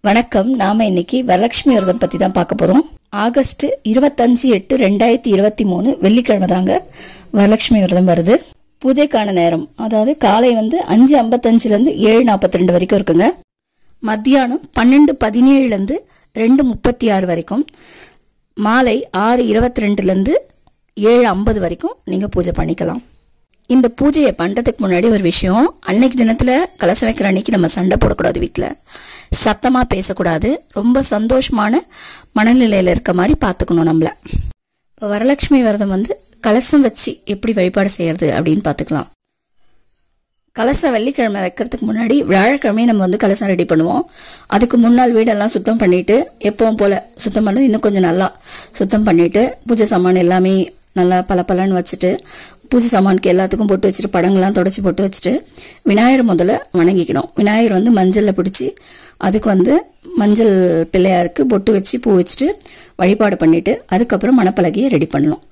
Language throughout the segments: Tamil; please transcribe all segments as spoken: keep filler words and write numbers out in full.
வணக்கம். நாம இன்னைக்கு வரலட்சுமி விரதம் பத்தி தான் பார்க்க போறோம். ஆகஸ்ட் இருபத்தஞ்சு எட்டு ரெண்டாயிரத்தி இருபத்தி மூணு வெள்ளிக்கிழமை தாங்க வரலட்சுமி விரதம் வருது. பூஜைக்கான நேரம் அதாவது காலை வந்து அஞ்சு ஐம்பத்தஞ்சுல இருந்து ஏழு நாற்பத்தி ரெண்டு வரைக்கும் இருக்குங்க. மத்தியானம் பன்னெண்டு பதினேழுல இருந்து ரெண்டு முப்பத்தி ஆறு வரைக்கும், மாலை ஆறு இருபத்தி ரெண்டுல இருந்து ஏழு ஐம்பது வரைக்கும் நீங்க பூஜை பண்ணிக்கலாம். இந்த பூஜையை பண்றதுக்கு முன்னாடி ஒரு விஷயம், அன்னைக்கு தினத்துல கலசம் வைக்கிற அன்னைக்கு நம்ம சண்டை போடக்கூடாது, வீட்டுல சத்தமா பேசக்கூடாது, ரொம்ப சந்தோஷமான மனநிலையில இருக்க மாதிரி பாத்துக்கணும் நம்மள. இப்போ வரலட்சுமி விரதம் வந்து கலசம் வச்சு எப்படி வழிபாடு செய்யறது அப்படின்னு பாத்துக்கலாம். கலசம் வெள்ளிக்கிழமை வைக்கிறதுக்கு முன்னாடி வியாழக்கிழமை நம்ம வந்து கலசம் ரெடி பண்ணுவோம். அதுக்கு முன்னாள் வீடெல்லாம் சுத்தம் பண்ணிட்டு, எப்பவும் போல சுத்தம் பண்ணது இன்னும் கொஞ்சம் நல்லா சுத்தம் பண்ணிட்டு, பூஜை சாமான் எல்லாமே நல்லா பல பலன்னு வச்சுட்டு, பூஜை சாமானுக்கு எல்லாத்துக்கும் பொட்டு வச்சுட்டு, படங்கள்லாம் தொடச்சி பொட்டு வச்சுட்டு, விநாயகர் முதல்ல வணங்கிக்கணும். விநாயகர் வந்து மஞ்சளில் பிடிச்சி அதுக்கு வந்து மஞ்சள் பிள்ளையாருக்கு பொட்டு வச்சு பூ வச்சுட்டு வழிபாடு பண்ணிட்டு, அதுக்கப்புறம் மணப்பலகையை ரெடி பண்ணணும்.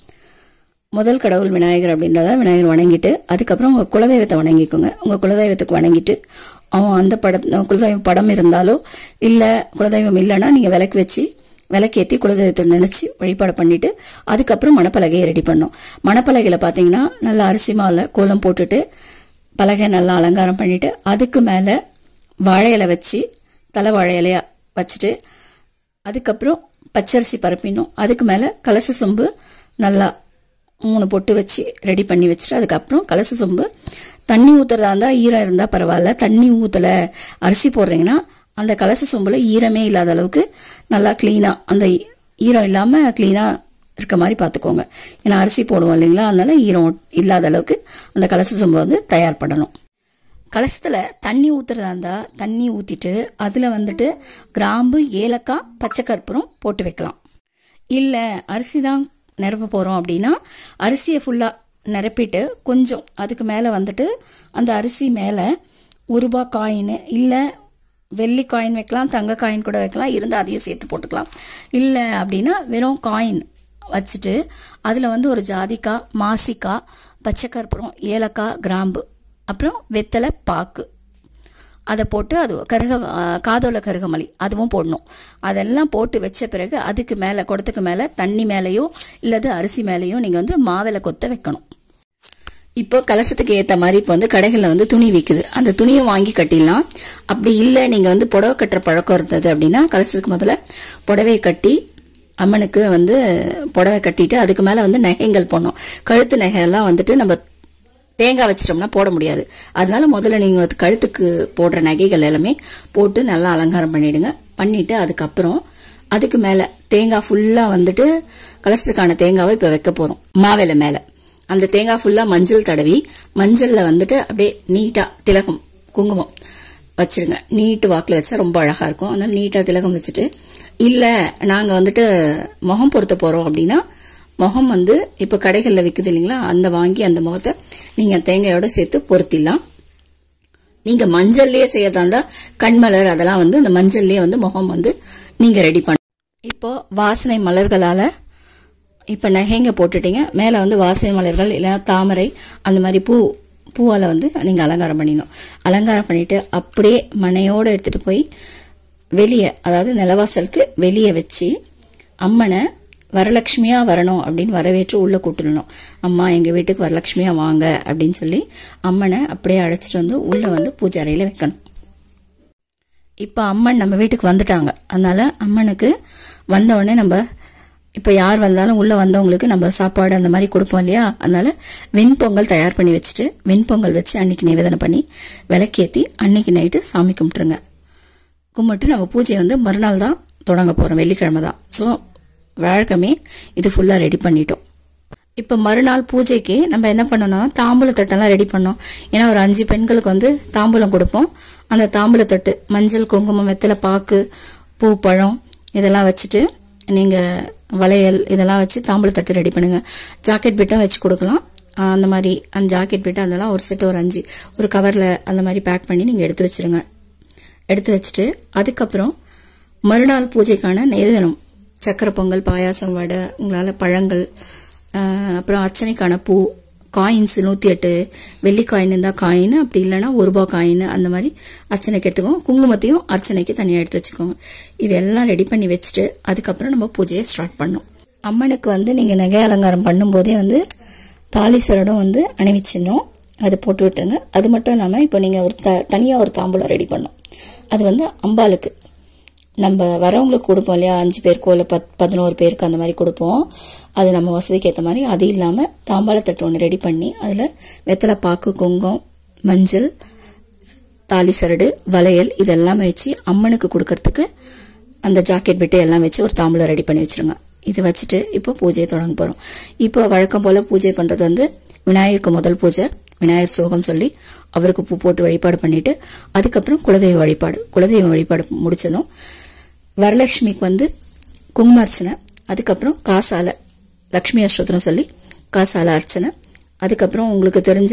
முதல் கடவுள் விநாயகர் அப்படின்றத விநாயகர் வணங்கிட்டு, அதுக்கப்புறம் உங்கள் குலதெய்வத்தை வணங்கிக்கோங்க. உங்கள் குலதெய்வத்துக்கு வணங்கிட்டு, அவன் அந்த பட குலதெய்வம் படம் இருந்தாலோ இல்லை குலதெய்வம் இல்லைன்னா நீங்கள் விளக்கு வச்சு விளக்கேற்றி குலதெய்வத்தை நினைச்சு வழிபாடு பண்ணிட்டு, அதுக்கப்புறம் மணப்பலகையை ரெடி பண்ணோம். மணப்பலகையில பார்த்தீங்கன்னா நல்லா அரிசி மாலை கோலம் போட்டுட்டு, பலகை நல்லா அலங்காரம் பண்ணிட்டு, அதுக்கு மேலே வாழை இலை வச்சு தலை வாழை இலையா வச்சுட்டு, அதுக்கப்புறம் பச்சரிசி பரப்பிடணும். அதுக்கு மேலே கலச சொம்பு நல்லா மூணு பொட்டு வச்சு ரெடி பண்ணி வச்சுட்டு, அதுக்கப்புறம் கலச சொம்பு தண்ணி ஊத்துறதா இருந்தா ஈரம் இருந்தா பரவாயில்ல, தண்ணி ஊத்தல அரிசி போடுறீங்கன்னா அந்த கலச சொம்புல ஈரமே இல்லாத அளவுக்கு நல்லா கிளீனா, அந்த ஈரம் இல்லாம கிளீனா இருக்க மாதிரி பார்த்துக்கோங்க. ஏன்னா அரிசி போடுவோம் இல்லைங்களா, அதனால ஈரம் இல்லாத அளவுக்கு அந்த கலச சொம்பை வந்து தயார் பண்ணணும். கலசத்துல தண்ணி ஊத்துறதா இருந்தா தண்ணி ஊத்திட்டு அதுல வந்துட்டு கிராம்பு, ஏலக்காய், பச்சை கற்பூரம் போட்டு வைக்கலாம். இல்ல அரிசி தான் நிரப்ப போறோம் அப்படின்னா அரிசியை ஃபுல்லா நிரப்பிட்டு கொஞ்சம் அதுக்கு மேல வந்துட்டு அந்த அரிசி மேல ஒரு ரூபாய் காயின் இல்ல வெள்ளி காயின் வைக்கலாம், தங்க காயின் கூட வைக்கலாம், இருந்தால் அதையும் சேர்த்து போட்டுக்கலாம். இல்லை அப்படின்னா வெறும் காயின் வச்சுட்டு அதில் வந்து ஒரு ஜாதிக்காய், மாசிக்காய், பச்சை கற்பூரம், ஏலக்காய், கிராம்பு, அப்புறம் வெத்தலை பாக்கு அதை போட்டு, அது கருக காதோல கருகமலி அதுவும் போடணும். அதெல்லாம் போட்டு வச்ச பிறகு அதுக்கு மேலே குடத்துக்கு மேலே தண்ணி மேலேயோ இல்லது அரிசி மேலேயோ நீங்கள் வந்து மாவிலை கொத்த வைக்கணும். இப்போ கலசத்துக்கு ஏற்ற மாதிரி இப்போ வந்து கடைகளில் வந்து துணி விற்குது, அந்த துணியை வாங்கி கட்டிடலாம். அப்படி இல்லை நீங்கள் வந்து புடவை கட்டுற பழக்கம் இருந்தது அப்படின்னா கலசத்துக்கு முதல்ல புடவையை கட்டி அம்மனுக்கு வந்து புடவை கட்டிட்டு அதுக்கு மேலே வந்து நகைங்கள் போடணும். கழுத்து நகையெல்லாம் வந்துட்டு நம்ம தேங்காய் வச்சிட்டோம்னா போட முடியாது, அதனால முதல்ல நீங்கள் கழுத்துக்கு போடுற நகைகள் எல்லாமே போட்டு நல்லா அலங்காரம் பண்ணிடுங்க. பண்ணிட்டு அதுக்கப்புறம் அதுக்கு மேலே தேங்காய் ஃபுல்லாக வந்துட்டு கலசத்துக்கான தேங்காவை இப்போ வைக்க போகிறோம். மாவேலை மேலே அந்த தேங்காய் ஃபுல்லா மஞ்சள் தடவி, மஞ்சள்ல வந்துட்டு அப்படியே நீட்டா திலகம் குங்குமம் வச்சிருங்க. நீட்டு வாக்குல வச்சா ரொம்ப அழகா இருக்கும், அதனால நீட்டா திலகம் வச்சுட்டு, இல்ல நாங்க வந்துட்டு முகம் பொருத்த போறோம் அப்படின்னா முகம் வந்து இப்ப கடைகள்ல விக்குது இல்லைங்களா, அந்த வாங்கி அந்த முகத்தை நீங்க தேங்காயோட சேர்த்து பொருத்திடலாம். நீங்க மஞ்சள்லயே செய்யறதா இருந்தா கண்மலர் அதெல்லாம் வந்து அந்த மஞ்சள்லயே வந்து முகம் வந்து நீங்க ரெடி பண்ண. இப்போ வாசனை மலர்களால இப்போ நகைங்க போட்டுட்டீங்க, மேலே வந்து வாசனை மலர்கள் இல்லை தாமரை அந்த மாதிரி பூ பூவால் வந்து நீங்கள் அலங்காரம் பண்ணிடணும். அலங்காரம் பண்ணிவிட்டு அப்படியே மனையோடு எடுத்துகிட்டு போய் வெளியே, அதாவது நிலவாசலுக்கு வெளியே வச்சு அம்மனை வரலட்சுமியாக வரணும் அப்படின்னு வரவேற்று உள்ளே கூப்பிட்டுடணும். அம்மா எங்கள் வீட்டுக்கு வரலட்சுமியாக வாங்க அப்படின்னு சொல்லி அம்மனை அப்படியே அழைச்சிட்டு வந்து உள்ளே வந்து பூஜை அறையில் வைக்கணும். இப்போ அம்மன் நம்ம வீட்டுக்கு வந்துட்டாங்க, அதனால அம்மனுக்கு வந்த உடனே நம்ம இப்போ யார் வந்தாலும் உள்ளே வந்தவங்களுக்கு நம்ம சாப்பாடு அந்த மாதிரி கொடுப்போம் இல்லையா, அதனால வெண்பொங்கல் தயார் பண்ணி வச்சுட்டு வெண்பொங்கல் வச்சு அன்னைக்கு நிவேதனை பண்ணி விளக்கேற்றி அன்னைக்கு நைட்டு சாமி கும்பிட்டுருங்க. கும்பிட்டு நம்ம பூஜையை வந்து மறுநாள் தான் தொடங்க போகிறோம், வெள்ளிக்கிழமை தான். ஸோ வியாழக்கிழமை இது ஃபுல்லாக ரெடி பண்ணிட்டோம். இப்போ மறுநாள் பூஜைக்கு நம்ம என்ன பண்ணணும், தாம்பூல தட்டெல்லாம் ரெடி பண்ணோம். ஏன்னா ஒரு அஞ்சு பெண்களுக்கு வந்து தாம்பூலம் கொடுப்போம். அந்த தாம்பூல தட்டு மஞ்சள், குங்குமம், வெத்தலை பாக்கு, பூ, பழம் இதெல்லாம் வச்சுட்டு நீங்கள் வளையல் இதெல்லாம் வச்சு தாம்பூல தட்டு ரெடி பண்ணுங்க. ஜாக்கெட் பிட்டும் வச்சு கொடுக்கலாம். அந்த மாதிரி அந்த ஜாக்கெட் பிட்டு அதெல்லாம் ஒரு செட்டு ஒரு அஞ்சு ஒரு கவரில் அந்த மாதிரி பேக் பண்ணி நீங்கள் எடுத்து வச்சுருங்க. எடுத்து வச்சுட்டு அதுக்கப்புறம் மறுநாள் பூஜைக்கான நெய்வேதனம் சக்கரை பொங்கல், பாயாசம், வடை, உங்களால் பழங்கள், அப்புறம் அர்ச்சனைக்கான பூ, காயின்ஸ் நூற்றி எட்டு வெள்ளி காயின் இருந்தால் காயின், அப்படி இல்லைன்னா ஒரு ரூபா காயின் அந்த மாதிரி அர்ச்சனைக்கு எடுத்துக்கோங்க. குங்குமத்தையும் அர்ச்சனைக்கு தனியாக எடுத்து வச்சுக்கோங்க. இதெல்லாம் ரெடி பண்ணி வச்சுட்டு அதுக்கப்புறம் நம்ம பூஜையை ஸ்டார்ட் பண்ணோம். அம்மனுக்கு வந்து நீங்கள் நகை அலங்காரம் பண்ணும்போதே வந்து தாலி சரடம் வந்து அணிவிச்சிடணும், அது போட்டு விட்டுருங்க. அது மட்டும் இல்லாமல் இப்போ நீங்கள் ஒரு த தனியாக ஒரு தாம்பூலம் ரெடி பண்ணோம். அது வந்து அம்பாளுக்கு நம்ம வரவங்களுக்கு கொடுப்போம் இல்லையா, அஞ்சு பேருக்கோ இல்லை பத் பதினோரு பேருக்கு அந்த மாதிரி கொடுப்போம். அது நம்ம வசதிக்கு ஏற்ற மாதிரி. அது இல்லாமல் தாம்பாளத்தட்டு ஒன்று ரெடி பண்ணி அதில் வெத்தலை பாக்கு, குங்குமம், மஞ்சள், தாலி சரடு, வளையல் இதெல்லாமே வச்சு அம்மனுக்கு கொடுக்கறதுக்கு அந்த ஜாக்கெட் பிட்டு எல்லாம் வச்சு ஒரு தாம்பூலம் ரெடி பண்ணி வச்சுருங்க. இதை வச்சுட்டு இப்போ பூஜையை தொடங்க போகிறோம். இப்போ வழக்கம் போல் பூஜை பண்ணுறது வந்து விநாயகருக்கு முதல் பூஜை, விநாயகர் ஸ்லோகம் சொல்லி அவருக்கு பூ போட்டு வழிபாடு பண்ணிட்டு அதுக்கப்புறம் குலதெய்வ வழிபாடு. குலதெய்வ வழிபாடு முடிச்சதும் வரலட்சுமிக்கு வந்து குங்குமார்ச்சனை, அதுக்கப்புறம் காசால லக்ஷ்மி அஷ்டோத்திரம் சொல்லி காசால அர்ச்சனை, அதுக்கப்புறம் உங்களுக்கு தெரிஞ்ச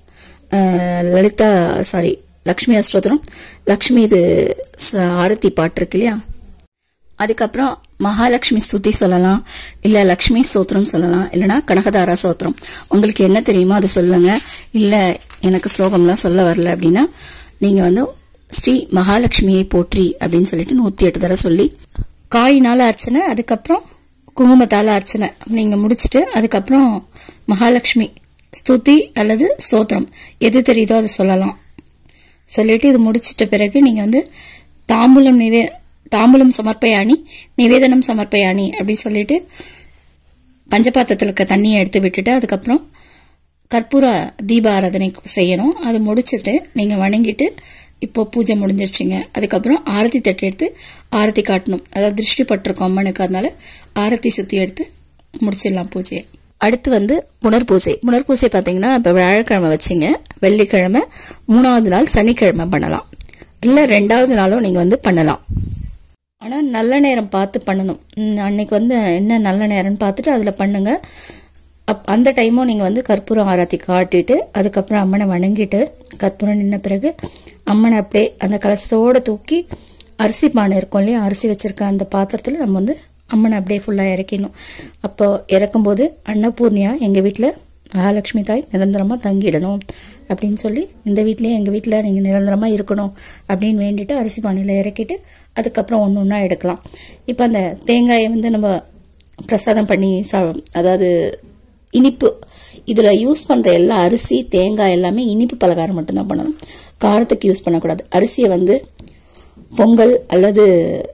லலிதா சாரி லக்ஷ்மி அஷ்டோத்திரம், லக்ஷ்மி இது ஆரத்தி பாட்டு இருக்கு இல்லையா, அதுக்கப்புறம் மகாலட்சுமி ஸ்துதி சொல்லலாம், இல்லை லக்ஷ்மி ஸ்தோத்திரம் சொல்லலாம், இல்லைனா கனகதாரா ஸ்தோத்திரம். உங்களுக்கு என்ன தெரியுமோ அதை சொல்லுங்க. இல்லை எனக்கு ஸ்லோகம்லாம் சொல்ல வரல அப்படின்னா நீங்கள் வந்து ஸ்ரீ மகாலட்சுமியை போற்றி அப்படின்னு சொல்லிட்டு நூற்றி எட்டு தடவை சொல்லி காயினால அர்ச்சனை, அதுக்கப்புறம் குங்குமத்தால அர்ச்சனை நீங்கள் முடிச்சுட்டு அதுக்கப்புறம் மகாலட்சுமி ஸ்துதி அல்லது ஸ்தோத்திரம் எது தெரியுதோ அதை சொல்லலாம். சொல்லிட்டு இது முடிச்சிட்ட பிறகு நீங்கள் வந்து தாம்பூலம் நிவே தாம்பூலம் சமர்ப்பயாணி நிவேதனம் சமர்ப்பயாணி அப்படின்னு சொல்லிட்டு பஞ்சபாத்திரத்தில் இருக்க தண்ணியை எடுத்து விட்டுட்டு அதுக்கப்புறம் கற்பூர தீப ஆராதனை செய்யணும். அது முடிச்சுட்டு நீங்கள் வணங்கிட்டு இப்போ பூஜை முடிஞ்சிருச்சுங்க. அதுக்கப்புறம் ஆரத்தி தட்டு எடுத்து ஆரத்தி காட்டணும். அதாவது திருஷ்டி பட்டிருக்கோம் அம்மனுக்கு, அதனால ஆரத்தி சுற்றி எடுத்து முடிச்சிடலாம் பூஜையை. அடுத்து வந்து புனர்பூசை. புனர்பூசை பார்த்தீங்கன்னா இப்போ வியாழக்கிழமை வச்சிங்க, வெள்ளிக்கிழமை, மூணாவது நாள் சனிக்கிழமை பண்ணலாம், இல்லை ரெண்டாவது நாளும் நீங்கள் வந்து பண்ணலாம். ஆனால் நல்ல நேரம் பார்த்து பண்ணணும். அன்னைக்கு வந்து என்ன நல்ல நேரம்னு பார்த்துட்டு அதில் பண்ணுங்க. அப் அந்த டைமும் நீங்கள் வந்து கற்பூரம் ஆராத்தி காட்டிட்டு அதுக்கப்புறம் அம்மனை வணங்கிட்டு கற்பூரம் நின்ன பிறகு அம்மனை அப்படியே அந்த கலசத்தோடு தூக்கி அரிசி பானை இருக்கும் இல்லையா, அரிசி வச்சிருக்க அந்த பாத்திரத்தில் நம்ம வந்து அம்மனை அப்படியே ஃபுல்லாக இறக்கிடணும். அப்போ இறக்கும்போது அன்னபூர்ணியா எங்கள் வீட்டில் மகாலட்சுமி தாய் நிரந்தரமாக தங்கிடணும் அப்படின்னு சொல்லி இந்த வீட்லேயே எங்கள் வீட்டில் நீங்கள் நிரந்தரமாக இருக்கணும் அப்படின்னு வேண்டிட்டு அரிசி பானையில் இறக்கிட்டு அதுக்கப்புறம் ஒன்று ஒன்றா எடுக்கலாம். இப்போ அந்த தேங்காயை வந்து நம்ம பிரசாதம் பண்ணி சா அதாவது இனிப்பு இதில் யூஸ் பண்ணுற எல்லா அரிசி தேங்காய் எல்லாமே இனிப்பு பலகாரம் மட்டும்தான் பண்ணணும், காரத்துக்கு யூஸ் பண்ணக்கூடாது. அரிசியை வந்து பொங்கல் அல்லது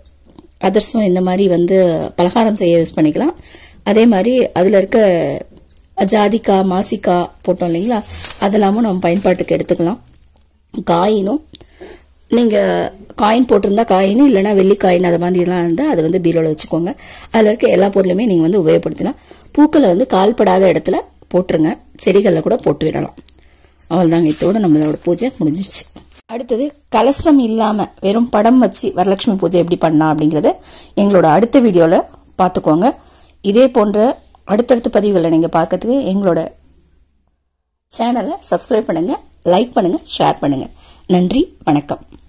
அதிரசம் இந்த மாதிரி வந்து பலகாரம் செய்ய யூஸ் பண்ணிக்கலாம். அதே மாதிரி அதில் இருக்க ஜாதிக்காய், மாசிக்காய் போட்டோம் இல்லைங்களா, அதெல்லாமும் நம்ம பயன்பாட்டுக்கு எடுத்துக்கலாம். காயினும் நீங்கள் காயின் போட்டிருந்தா காயின், இல்லைனா வெள்ளி காயின் அது மாதிரிலாம் இருந்தால் அதை வந்து பீரோவில் வச்சுக்கோங்க. அதில் இருக்க எல்லா பொருளுமே நீங்கள் வந்து உபயோகப்படுத்தலாம். பூக்களை வந்து கால்படாத இடத்துல போட்டுருங்க, செடிகளில் கூட போட்டு விடலாம். அவ்வளோதாங்க, இதோட நம்மளோட பூஜை முடிஞ்சிருச்சு. அடுத்தது கலசம் இல்லாமல் வெறும் படம் வச்சு வரலட்சுமி பூஜை எப்படி பண்ணலாம் அப்படிங்கிறத எங்களோட அடுத்த வீடியோவில் பார்த்துக்கோங்க. இதே போன்ற அடுத்தடுத்த பதிவுகளை நீங்கள் பார்க்கறதுக்கு எங்களோட சேனலை சப்ஸ்கிரைப் பண்ணுங்கள், லைக் பண்ணுங்கள், ஷேர் பண்ணுங்கள். நன்றி, வணக்கம்.